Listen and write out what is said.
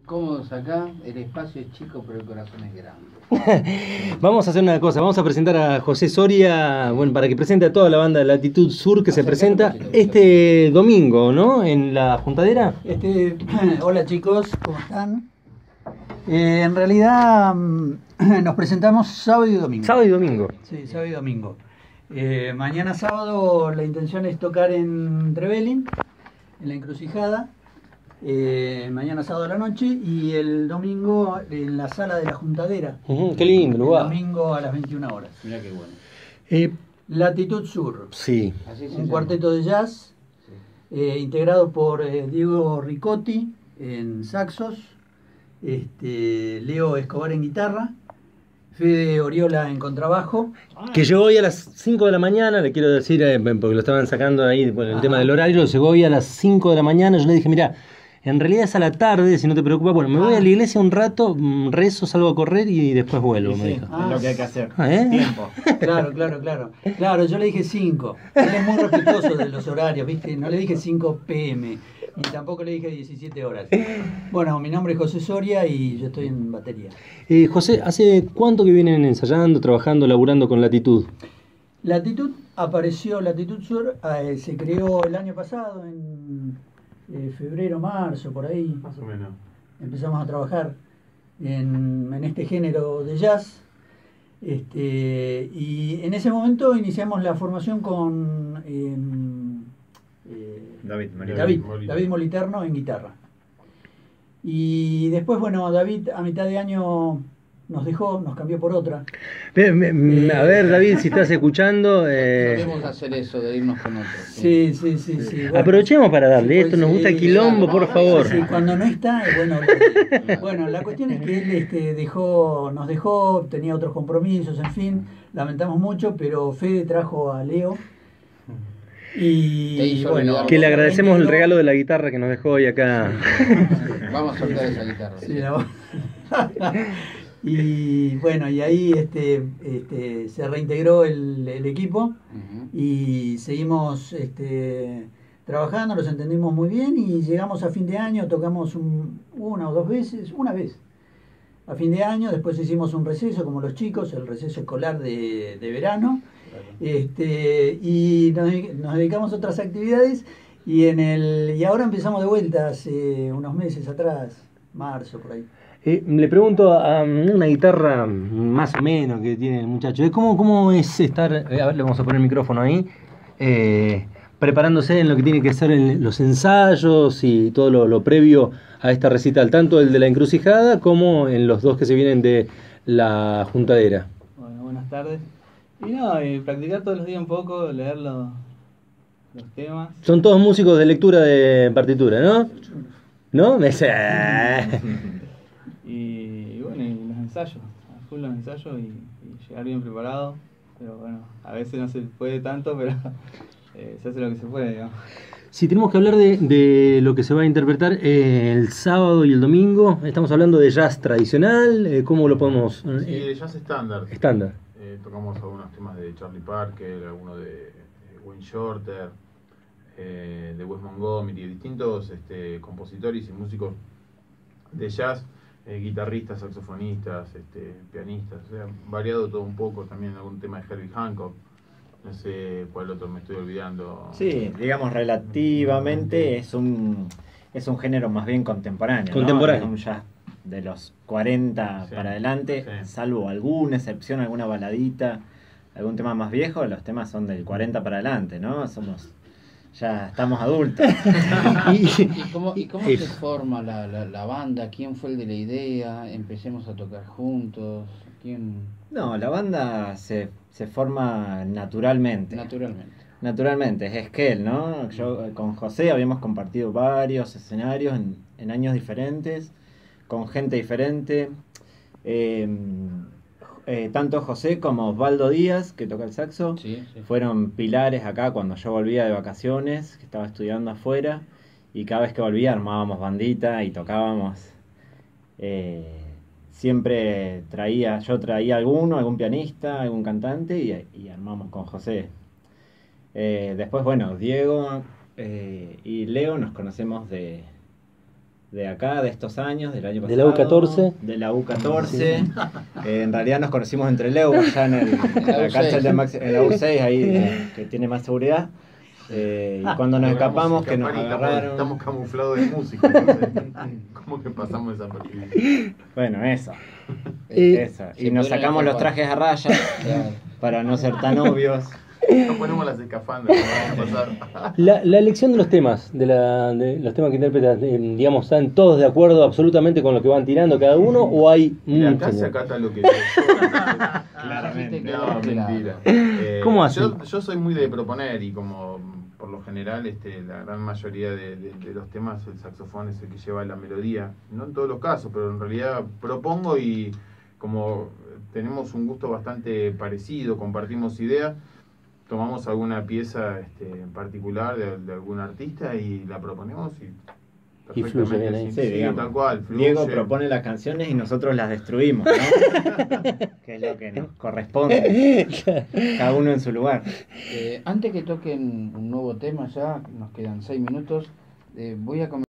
cómodos acá, el espacio es chico pero el corazón es grande. Vamos a hacer una cosa, vamos a presentar a José Soria, bueno, para que presente a toda la banda de Latitud Sur que se presenta este domingo, ¿no? En la Juntadera. Hola chicos, ¿cómo están? En realidad nos presentamos sábado y domingo. Sábado y domingo. Sí, sábado y domingo. Mañana sábado la intención es tocar en Trevelin, en la Encrucijada. Mañana sábado a la noche y el domingo en la sala de la Juntadera. Qué lindo lugar. El domingo a las 21 horas. Mirá qué bueno. Latitud Sur. Sí. Un cuarteto de jazz integrado por Diego Ricotti en saxos, Leo Escobar en guitarra, Fede Oriola en contrabajo. Que llegó hoy a las 5 de la mañana, le quiero decir, porque lo estaban sacando ahí por el tema del horario, llegó hoy a las 5 de la mañana, yo le dije, mira, en realidad es a la tarde, si no te preocupas, bueno, me voy a la iglesia un rato, rezo, salgo a correr y después vuelvo, sí, me dijo. Es lo que hay que hacer, tiempo. Claro, yo le dije 5. Él es muy respetuoso de los horarios, ¿viste? No le dije 5 p.m. y tampoco le dije 17 horas. Bueno, mi nombre es José Soria y yo estoy en batería. José, ¿hace cuánto que vienen ensayando, trabajando, laburando con Latitud? Latitud Sur, se creó el año pasado, en febrero, marzo, por ahí. Más o menos. Empezamos a trabajar en este género de jazz. Y en ese momento iniciamos la formación con David Moliterno en guitarra. Y después, bueno, David a mitad de año nos dejó, nos cambió por otra. A ver, David, si estás escuchando. Debemos hacer eso, de irnos con otro. Sí. Bueno, aprovechemos para darle, esto nos gusta el quilombo, claro, por favor. Sí, cuando no está, bueno, la cuestión es que él nos dejó, tenía otros compromisos, en fin, lamentamos mucho, pero Fede trajo a Leo. Y bueno, que le agradecemos el regalo de la guitarra que nos dejó hoy acá. Vamos a soltar esa guitarra. Sí, y bueno, y ahí se reintegró el equipo y seguimos trabajando, nos entendimos muy bien y llegamos a fin de año, tocamos una vez a fin de año, después hicimos un receso como los chicos, el receso escolar de verano, y nos dedicamos a otras actividades y ahora empezamos de vuelta hace unos meses atrás, marzo por ahí. Le pregunto a una guitarra más o menos que tiene el muchacho, ¿cómo es estar, a ver, le vamos a poner el micrófono ahí, preparándose en lo que tiene que ser en los ensayos y todo lo previo a esta recital, tanto el de la Encrucijada como en los dos que se vienen de la Juntadera? Bueno, buenas tardes. Y practicar todos los días un poco, leer los temas. Son todos músicos de lectura de partitura, ¿no? ¿No? Y bueno, y los ensayos, a full los ensayos y llegar bien preparado. Pero bueno, a veces no se puede tanto, pero se hace lo que se puede, digamos. Si tenemos que hablar de lo que se va a interpretar el sábado y el domingo, estamos hablando de jazz tradicional, ¿cómo lo podemos...? Sí, de jazz estándar. Estándar. Tocamos algunos temas de Charlie Parker, algunos de Wayne Shorter, de Wes Montgomery, distintos compositores y músicos de jazz, guitarristas, saxofonistas, pianistas, o sea, variado todo un poco, también algún tema de Herbie Hancock, no sé cuál otro me estoy olvidando. Sí, digamos relativamente es un género más bien contemporáneo. Contemporáneo. ¿no? Es un jazz de los 40 para adelante, salvo alguna excepción, alguna baladita, algún tema más viejo, los temas son del 40 para adelante, ¿no? Ya estamos adultos. ¿Y cómo se forma la banda? ¿Quién fue el de la idea? ¿Empecemos a tocar juntos? ¿Quién? No, la banda se forma naturalmente. Naturalmente, es Esquel, ¿no? Yo con José habíamos compartido varios escenarios en años diferentes, con gente diferente. Tanto José como Osvaldo Díaz, que toca el saxo, fueron pilares acá cuando yo volvía de vacaciones, que estaba estudiando afuera, y cada vez que volvía armábamos bandita y tocábamos. Siempre yo traía algún pianista, algún cantante y armamos con José. Después, bueno, Diego y Leo nos conocemos de de acá, de estos años, del año pasado. ¿De la U14? De la U14. Sí. En realidad nos conocimos entre Leu, allá en la cancha de Max, en la U6, ahí que tiene más seguridad. Y cuando nos escapamos, que nos agarraron. Estamos camuflados de música, entonces, ¿cómo que pasamos esa partida? Bueno, eso. Y nos sacamos los trajes a rayas para no ser tan obvios. No ponemos las escafandras, no va a pasar. La elección de los temas, de los temas que interpretas, digamos, ¿están todos de acuerdo absolutamente con lo que van tirando cada uno o hay acá se acata lo que yo claramente. No, mentira. ¿Cómo así? Yo soy muy de proponer y como por lo general la gran mayoría de los temas el saxofón es el que lleva la melodía. No en todos los casos, pero en realidad propongo y como tenemos un gusto bastante parecido, compartimos ideas, tomamos alguna pieza en particular de algún artista y la proponemos y fluye bien ahí. Sí, digamos, tal cual, fluye. Diego propone las canciones y nosotros las destruimos, ¿no? Que es lo que nos corresponde. Cada uno en su lugar. Antes que toquen un nuevo tema ya, nos quedan 6 minutos, voy a